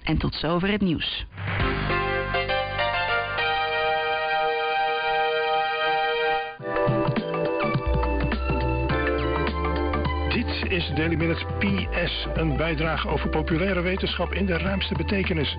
En tot zover het nieuws. Dit is Daily Minute PS, een bijdrage over populaire wetenschap in de ruimste betekenis.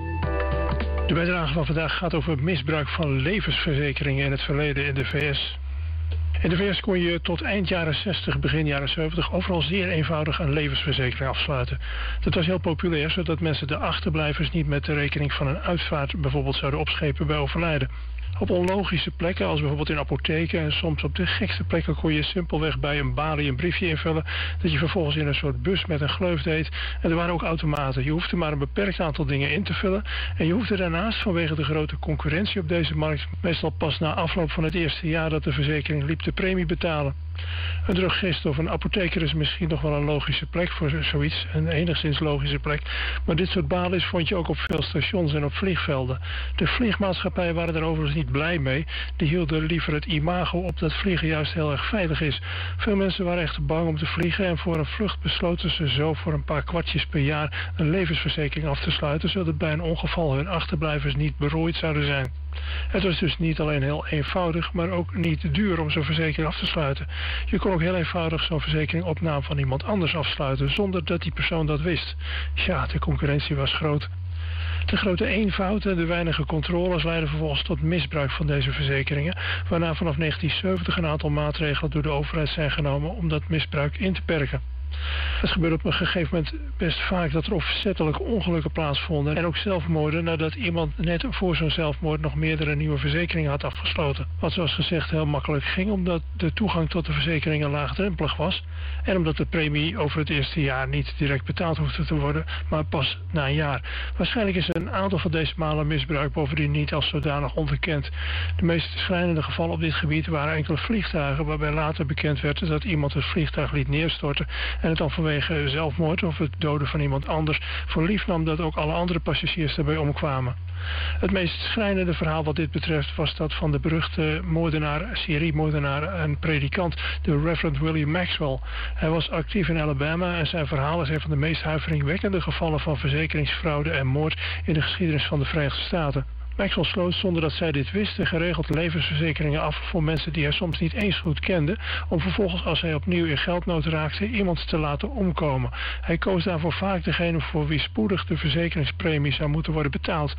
De bijdrage van vandaag gaat over het misbruik van levensverzekeringen in het verleden in de VS. In de VS kon je tot eind jaren 60, begin jaren 70 overal zeer eenvoudig een levensverzekering afsluiten. Dat was heel populair, zodat mensen de achterblijvers niet met de rekening van een uitvaart bijvoorbeeld zouden opschepen bij overlijden. Op onlogische plekken, als bijvoorbeeld in apotheken en soms op de gekste plekken, kon je simpelweg bij een balie een briefje invullen dat je vervolgens in een soort bus met een gleuf deed. En er waren ook automaten. Je hoefde maar een beperkt aantal dingen in te vullen en je hoefde daarnaast vanwege de grote concurrentie op deze markt meestal pas na afloop van het eerste jaar dat de verzekering liep de premie betalen. Een drogist of een apotheker is misschien nog wel een logische plek voor zoiets, een enigszins logische plek, maar dit soort balies vond je ook op veel stations en op vliegvelden. De vliegmaatschappijen waren er overigens niet blij mee, die hielden liever het imago op dat vliegen juist heel erg veilig is. Veel mensen waren echt bang om te vliegen en voor een vlucht besloten ze zo voor een paar kwartjes per jaar een levensverzekering af te sluiten, zodat bij een ongeval hun achterblijvers niet berooid zouden zijn. Het was dus niet alleen heel eenvoudig, maar ook niet duur om zo'n verzekering af te sluiten. Je kon ook heel eenvoudig zo'n verzekering op naam van iemand anders afsluiten, zonder dat die persoon dat wist. Ja, de concurrentie was groot. De grote eenvoud en de weinige controles leidden vervolgens tot misbruik van deze verzekeringen, waarna vanaf 1970 een aantal maatregelen door de overheid zijn genomen om dat misbruik in te perken. Het gebeurde op een gegeven moment best vaak dat er opzettelijk ongelukken plaatsvonden en ook zelfmoorden nadat iemand net voor zo'n zelfmoord nog meerdere nieuwe verzekeringen had afgesloten. Wat zoals gezegd heel makkelijk ging omdat de toegang tot de verzekeringen laagdrempelig was en omdat de premie over het eerste jaar niet direct betaald hoefde te worden, maar pas na een jaar. Waarschijnlijk is een aantal van deze malen misbruik bovendien niet als zodanig onbekend. De meest schrijnende gevallen op dit gebied waren enkele vliegtuigen waarbij later bekend werd dat iemand het vliegtuig liet neerstorten en het dan vanwege zelfmoord of het doden van iemand anders voor lief nam dat ook alle andere passagiers daarbij omkwamen. Het meest schrijnende verhaal wat dit betreft was dat van de beruchte seriemoordenaar en predikant, de Reverend William Maxwell. Hij was actief in Alabama en zijn verhaal is een van de meest huiveringwekkende gevallen van verzekeringsfraude en moord in de geschiedenis van de Verenigde Staten. Maxwell sloot zonder dat zij dit wisten geregeld levensverzekeringen af voor mensen die hij soms niet eens goed kende, om vervolgens als hij opnieuw in geldnood raakte iemand te laten omkomen. Hij koos daarvoor vaak degene voor wie spoedig de verzekeringspremie zou moeten worden betaald.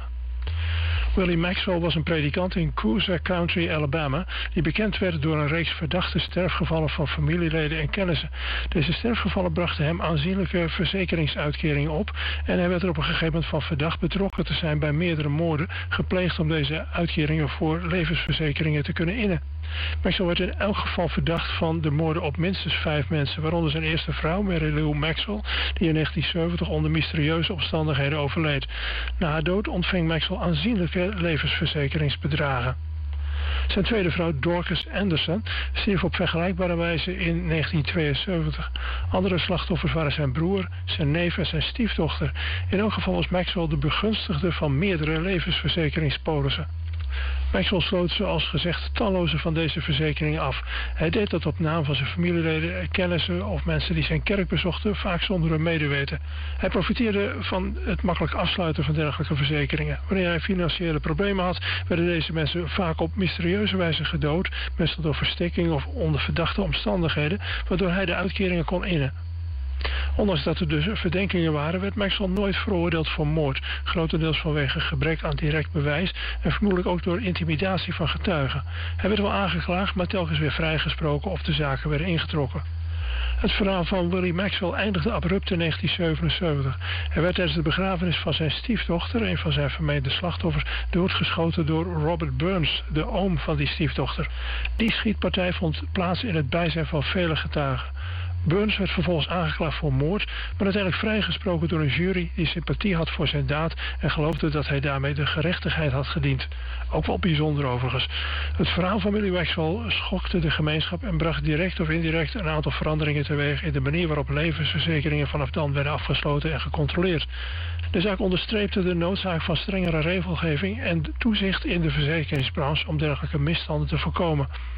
Willie Maxwell was een predikant in Coosa County, Alabama, die bekend werd door een reeks verdachte sterfgevallen van familieleden en kennissen. Deze sterfgevallen brachten hem aanzienlijke verzekeringsuitkeringen op en hij werd er op een gegeven moment van verdacht betrokken te zijn bij meerdere moorden, gepleegd om deze uitkeringen voor levensverzekeringen te kunnen innen. Maxwell werd in elk geval verdacht van de moorden op minstens 5 mensen, waaronder zijn eerste vrouw, Mary Lou Maxwell, die in 1970 onder mysterieuze omstandigheden overleed. Na haar dood ontving Maxwell aanzienlijke levensverzekeringsbedragen. Zijn tweede vrouw, Dorcas Anderson, stierf op vergelijkbare wijze in 1972. Andere slachtoffers waren zijn broer, zijn neef en zijn stiefdochter. In elk geval was Maxwell de begunstigde van meerdere levensverzekeringspolissen. Maxwell sloot zoals gezegd talloze van deze verzekeringen af. Hij deed dat op naam van zijn familieleden, kennissen of mensen die zijn kerk bezochten, vaak zonder hun medeweten. Hij profiteerde van het makkelijk afsluiten van dergelijke verzekeringen. Wanneer hij financiële problemen had, werden deze mensen vaak op mysterieuze wijze gedood, meestal door verstikking of onder verdachte omstandigheden, waardoor hij de uitkeringen kon innen. Ondanks dat er dus verdenkingen waren, werd Maxwell nooit veroordeeld voor moord, grotendeels vanwege gebrek aan direct bewijs en vermoedelijk ook door intimidatie van getuigen. Hij werd wel aangeklaagd, maar telkens weer vrijgesproken of de zaken werden ingetrokken. Het verhaal van Willie Maxwell eindigde abrupt in 1977. Hij werd tijdens de begrafenis van zijn stiefdochter, een van zijn vermeende slachtoffers, doodgeschoten door Robert Burns, de oom van die stiefdochter. Die schietpartij vond plaats in het bijzijn van vele getuigen. Burns werd vervolgens aangeklaagd voor moord, maar uiteindelijk vrijgesproken door een jury die sympathie had voor zijn daad en geloofde dat hij daarmee de gerechtigheid had gediend. Ook wel bijzonder overigens. Het verhaal van Willie Maxwell schokte de gemeenschap en bracht direct of indirect een aantal veranderingen teweeg in de manier waarop levensverzekeringen vanaf dan werden afgesloten en gecontroleerd. De zaak onderstreepte de noodzaak van strengere regelgeving en toezicht in de verzekeringsbranche om dergelijke misstanden te voorkomen.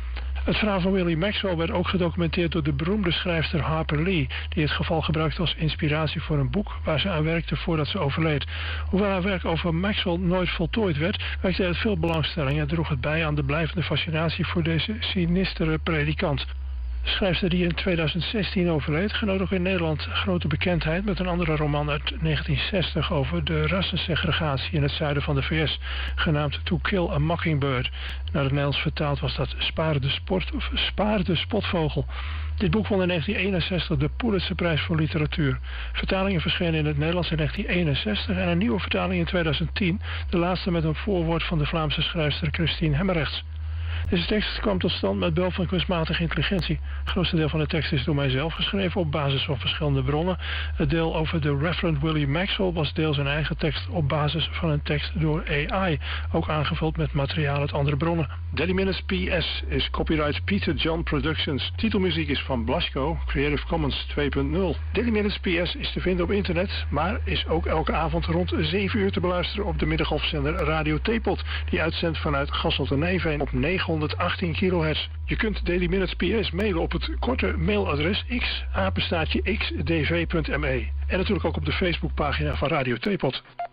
Het verhaal van Willie Maxwell werd ook gedocumenteerd door de beroemde schrijfster Harper Lee, die het geval gebruikte als inspiratie voor een boek waar ze aan werkte voordat ze overleed. Hoewel haar werk over Maxwell nooit voltooid werd, wekte het veel belangstelling en droeg het bij aan de blijvende fascinatie voor deze sinistere predikant. De schrijfster die in 2016 overleed, genoot ook in Nederland grote bekendheid met een andere roman uit 1960 over de rassensegregatie in het zuiden van de VS, genaamd To Kill a Mockingbird. Naar het Nederlands vertaald was dat Spaar de spotvogel. Dit boek won in 1961 de Pulitzerprijs voor literatuur. Vertalingen verschenen in het Nederlands in 1961 en een nieuwe vertaling in 2010, de laatste met een voorwoord van de Vlaamse schrijfster Christine Hemmerrechts. Deze tekst kwam tot stand met behulp van kunstmatige intelligentie. Het grootste deel van de tekst is door mijzelf geschreven op basis van verschillende bronnen. Het deel over de Reverend Willie Maxwell was deels een eigen tekst op basis van een tekst door AI, ook aangevuld met materiaal uit andere bronnen. Daily Minutes PS is copyright Peter John Productions. Titelmuziek is van Blasco, Creative Commons 2.0. Daily Minutes PS is te vinden op internet, maar is ook elke avond rond 7 uur te beluisteren op de middengolfzender Radio Theepot, die uitzendt vanuit Gasselt-en-Nijveen op 918 kHz. Je kunt Daily Minutes PS mailen op het korte mailadres x@xdv.me en natuurlijk ook op de Facebookpagina van Radio Theepot.